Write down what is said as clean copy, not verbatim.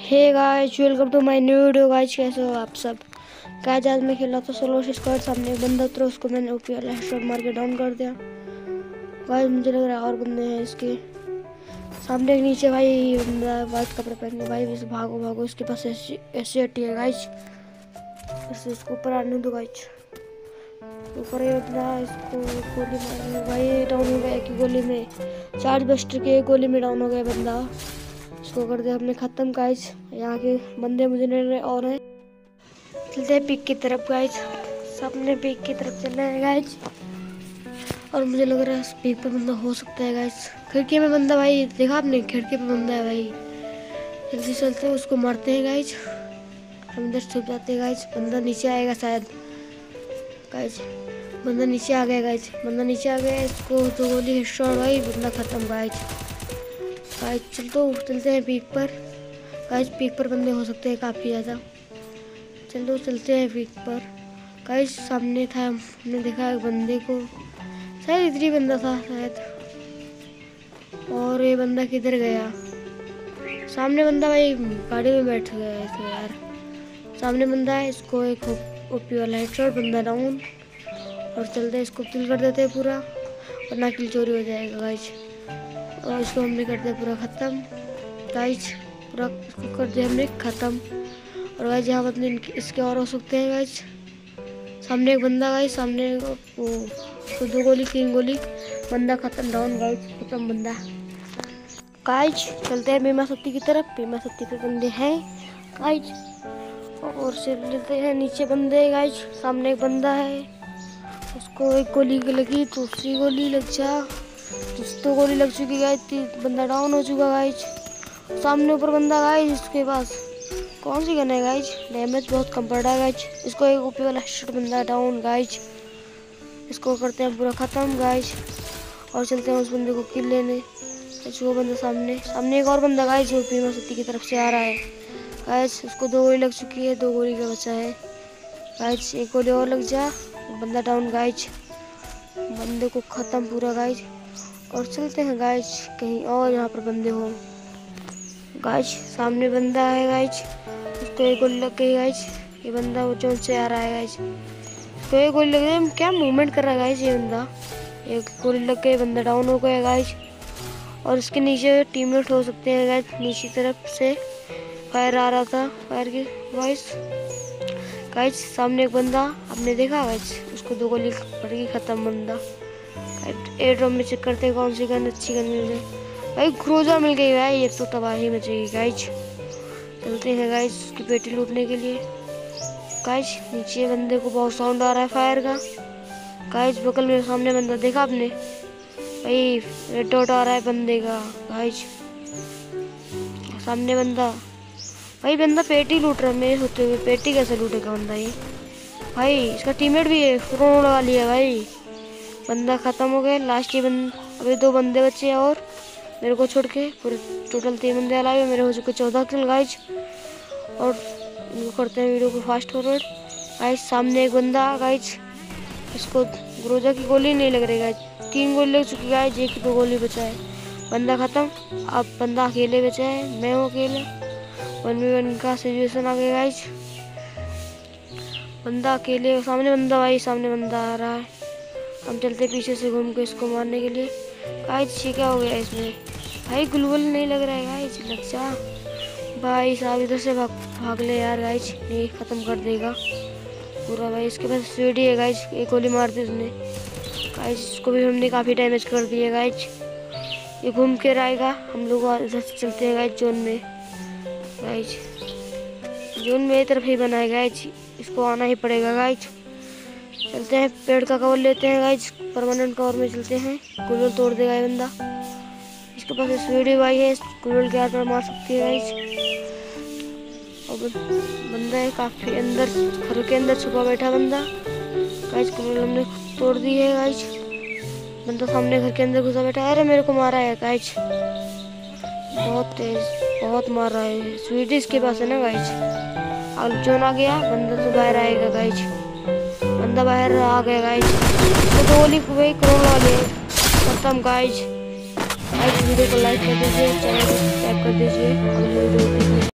Hey guys, welcome to my new video. Guys कैसे हो आप सब? गाइस आज मैं खेल रहा था सोलो स्क्वाड। सामने एक बंदा उतरा, उसको मैंने ओपी वाला हेडशॉट मार के डाउन कर दिया। गाइस मुझे लग रहा है और बंदे हैं इसके सामने। एक नीचे भाई बंदा व्हाइट कपड़े पहन के, भाई इसे भागो भागो, इसके पास ऐसी हट्टी है गाइस। इसको ऊपर आने दो गाइस। ऊपर ये बंदा, इसको गोली मार भाई डाउन हो गया एक ही गोली में। चार्ज बस्टर के एक गोली में डाउन हो गया बंदा। इसको कर दिया हमने खत्म गाइस। यहाँ के बंदे मुझे नहीं रहे और हैं। चलते हैं पीक की तरफ गाइस। सबने पीक की तरफ चलना है गाइस। और मुझे लग रहा है पीक पे बंदा हो सकता है गाइस। खिड़की में बंदा, भाई देखा आपने? खिड़की पे बंदा है भाई। जल्दी चलते हैं, उसको मारते हैं गाइस। हम इधर छुप जाते हैं गाइस। बंदा नीचे आएगा शायद गाइस। बंदा नीचे आ गया गाइस। बंदा नीचे आ गया, इसको तो गोली हेडशॉट भाई, बंदा खत्म गाइस। गाइस चलते हैं पीक पर गाइस। पीक पर बंदे हो सकते हैं काफ़ी ज़्यादा। चलते हैं पीक पर गाइस। सामने था, हमने देखा एक बंदे को, शायद इधर ही बंदा था शायद। और ये बंदा किधर गया? सामने बंदा भाई गाड़ी में बैठ गया है तो यार। सामने बंदा है, इसको एक ओपी वाला हेडशॉट, बंदा डाउन। और चलते हैं, इसको किल कर देते हैं पूरा, वरना किल चोरी हो जाएगा गाइस। और इसको हमने कर दिया पूरा ख़त्म गाइस। पूरा इसको कर दिया हमने ख़त्म। और गाइस यहाँ बंदे इसके और हो सकते हैं गाइस। सामने एक बंदा गाइस, सामने वो तो 2 गोली 3 गोली, बंदा ख़त्म, डाउन गाइस, ख़त्म बंदा गाइस। चलते हैं बीमा सत्ती की तरफ। बीमा सत्ती पे बंदे हैं गाइस। और चलते हैं, नीचे बंदे हैं गाइस। सामने एक बंदा है, उसको एक गोली लगी, दूसरी गोली लग जा, 2 गोली लग चुकी गाइस, बंदा डाउन हो चुका गाइस। सामने ऊपर बंदा गाइस, इसके पास कौन सी गन है गाइस? डैमेज बहुत कम पड़ रहा है गाइस। इसको एक ओपी वाला हेडशॉट, बंदा डाउन गाइस। इसको करते हैं पूरा ख़त्म गाइस। और चलते हैं उस बंदे को किल लेने। वो बंदा सामने एक और बंदा गाइस, जो बीमा सत्ती की तरफ से आ रहा है गाइस। उसको 2 गोली लग चुकी है, 2 गोली का बचा है गाइस। एक गोली और लग जा, बंदा डाउन गाइस, बंदे को ख़त्म पूरा गाइस। और चलते हैं गाइस कहीं और यहाँ पर बंदे हो गाइस। सामने बंदा है गाइस, उसको एक गोली लग गई गाइस। ये बंदा वो जोन से आ रहा है गाइस, उसको एक गोली लग गई। क्या मूवमेंट कर रहा है गाइस ये बंदा? एक गोली लग गई, बंदा डाउन हो गया गाइस। और इसके नीचे टीममेट हो सकते हैं गाइस। नीचे तरफ से फायर आ रहा था, फायर की वॉइस गाइस। सामने एक बंदा आपने देखा गाइस, उसको 2 गोली पड़ गई, ख़त्म बंदा। एयर ड्रॉप में चेक करते हैं कौन सी गन अच्छी गन मिल जाए भाई। क्रूजर मिल गई भाई, ये तो तबाही मचेगी गाइस। चलते हैं गाइस उसकी पेटी लूटने के लिए गाइस। नीचे बंदे को बहुत साउंड आ रहा है फायर का गाइस। बगल में सामने बंदा देखा आपने भाई, रेड डॉट आ रहा है बंदे का गाइस। सामने बंदा भाई, बंदा पेटी लूट रहा है मेरे होते हुए। पेटी कैसे लूटेगा बंदा ये भाई? इसका टीममेट भी है, फ्रोन उड़ा लिया भाई, बंदा ख़त्म हो गया। लास्ट ही अभी 2 बंदे बचे हैं और मेरे को छोड़ के पूरे टोटल 3 बंदे अलाए। मेरे हो चुके 14 किल गाइस। और इनको करते हैं वीडियो को फास्ट फॉरवर्ड गाइस। सामने एक बंदा गाइस, इसको ग्रोजा की गोली नहीं लग रही गाइस, 3 गोली लग चुकी गाइस, एक ही 2 गोली बचा है, बंदा ख़त्म। अब बंदा अकेले बचा है, मैं हूँ अकेले। 1v1 का सिचुएशन आ गया गाइस। बंदा अकेले, सामने बंदा भाई, सामने बंदा आ रहा है। हम चलते पीछे से घूम के इसको मारने के लिए गाइस। ये क्या हो गया इसमें भाई? ग्लूवल नहीं लग रहा है गाइस, लग जा भाई साहब। इधर से भाग ले यार गाइस, नहीं ख़त्म कर देगा पूरा भाई। इसके पास स्पीडी है गाइस, एक गोली मार दी उसने गाइस। इसको भी हमने काफ़ी डैमेज कर दिया गाइस। ये घूम के आएगा, हम लोग इधर से चलते हैं गाइस जोन में गाइस। जोन मेरी तरफ ही बना है गाइस, इसको आना ही पड़ेगा गाइस। चलते हैं, पेड़ का कवर लेते हैं गाइस, परमानेंट कवर में चलते हैं। कुलवल तोड़ देगा ये बंदा, इसके पास स्पीडी भाई है, कुलवल के हाथ में मार सकती है गाइस। और बंदा है काफ़ी अंदर, घर के अंदर छुपा बैठा बंदा गाइस। कुलवल हमने तोड़ दी है गाइस। बंदा सामने घर के अंदर घुसा बैठा है। अरे मेरे को मारा है गाइस, बहुत तेज, बहुत मार रहा है। स्पीडी इसके पास है ना गाइस। अब जोन आ गया, बंदा तो बाहर आएगा गाइस। बंदा बाहर आ गया गाइस, तो 2 गोली भाई क्रोन वाले खत्म गाइस। वीडियो को लाइक कर दीजिए, चैनल को सब्सक्राइब कर दीजिए।